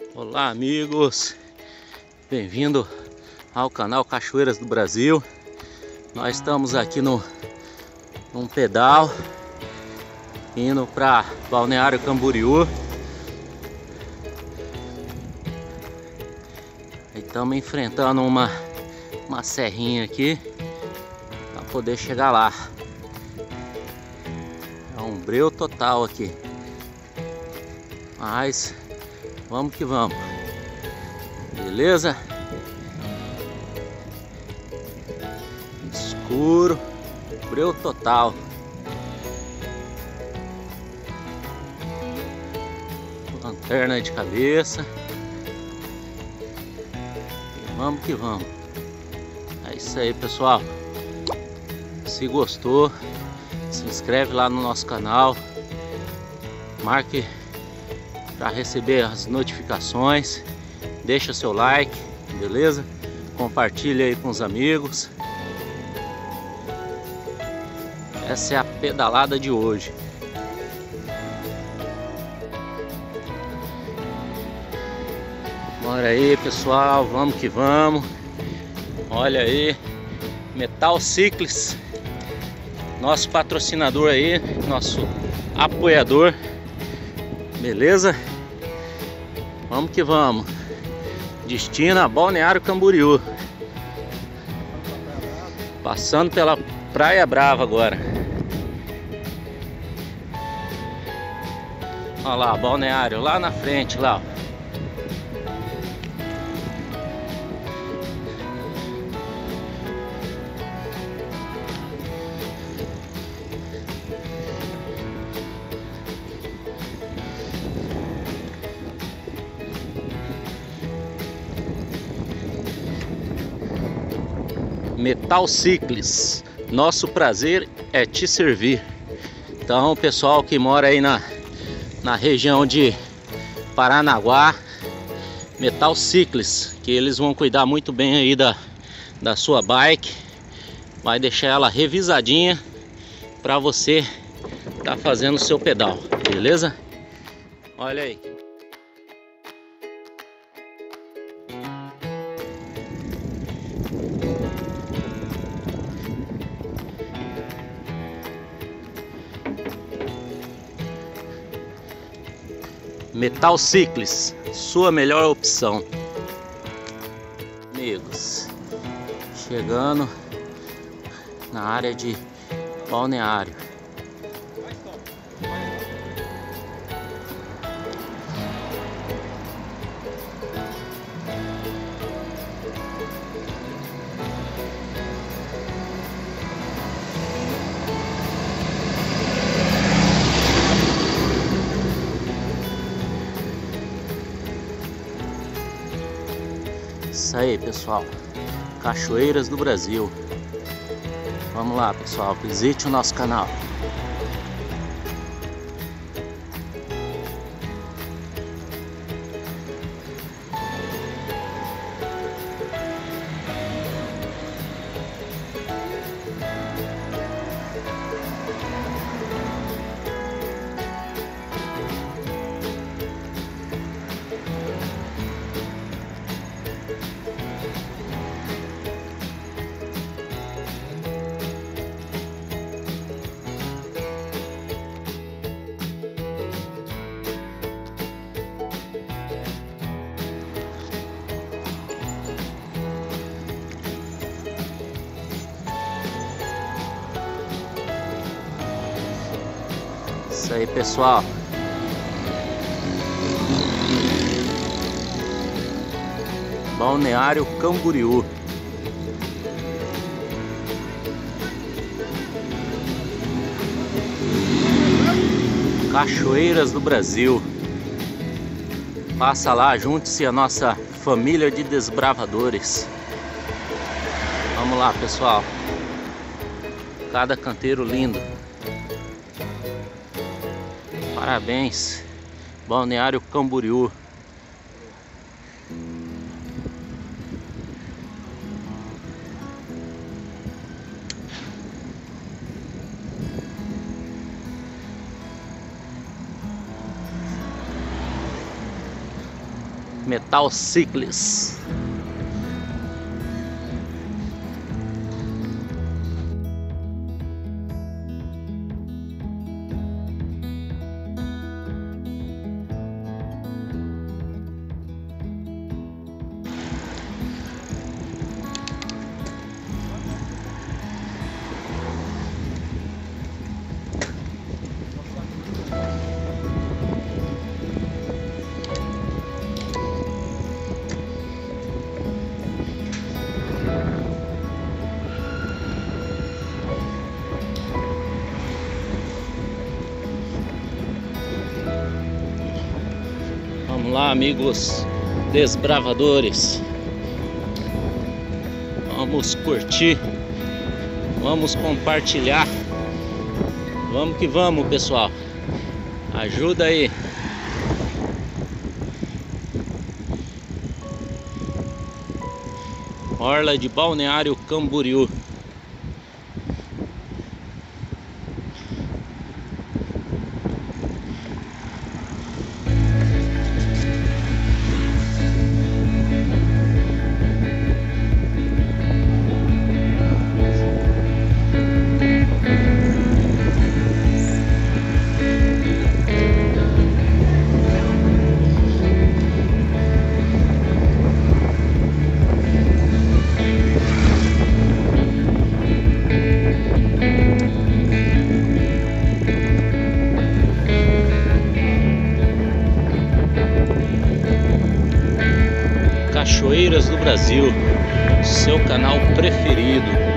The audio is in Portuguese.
Olá amigos, bem-vindo ao canal Cachoeiras do Brasil. Nós estamos aqui num pedal indo para Balneário Camboriú. Estamos enfrentando uma serrinha aqui para poder chegar lá. É um breu total aqui, mas vamos que vamos, beleza? Escuro, breu total. Lanterna de cabeça. E vamos que vamos. É isso aí, pessoal. Se gostou, se inscreve lá no nosso canal. Marque para receber as notificações, deixa seu like, beleza? Compartilha aí com os amigos. Essa é a pedalada de hoje. Bora aí, pessoal, vamos que vamos. Olha aí, Metal Cycles, nosso patrocinador aí, nosso apoiador, beleza? Vamos que vamos. Destino a Balneário Camboriú. Passando pela Praia Brava agora. Olha lá, Balneário lá na frente, lá, ó. Metal Cycles, nosso prazer é te servir. Então, pessoal que mora aí na região de Paranaguá, Metal Cycles, que eles vão cuidar muito bem aí da sua bike, vai deixar ela revisadinha para você tá fazendo o seu pedal, beleza? Olha aí. Metal Cycles, sua melhor opção. Amigos, chegando na área de Balneário. Isso aí, pessoal, Cachoeiras do Brasil. Vamos lá, pessoal, visite o nosso canal. Isso aí, pessoal. Balneário Camboriú. Cachoeiras do Brasil. Passa lá, junte-se à nossa família de desbravadores. Vamos lá, pessoal. Cada canteiro lindo. Parabéns, Balneário Camboriú. Metal Cycles. Vamos lá, amigos desbravadores, vamos curtir, vamos compartilhar, vamos que vamos, pessoal, ajuda aí. Orla de Balneário Camboriú. Cachoeiras do Brasil, seu canal preferido.